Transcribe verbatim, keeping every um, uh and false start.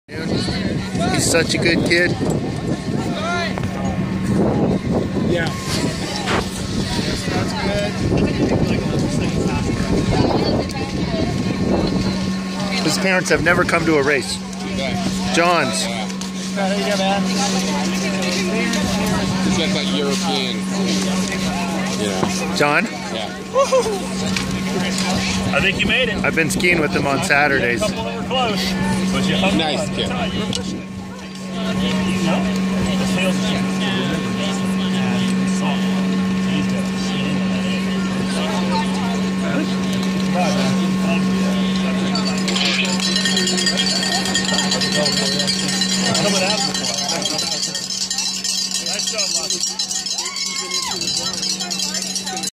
He's such a good kid. Yeah. That's good. His parents have never come to a race. John's. How you doing, man? He's got that European. Yeah. John? Yeah. I think you made it. I've been skiing with him on Saturdays. A couple that were close, but you hung Nice on. kid. No? The tail's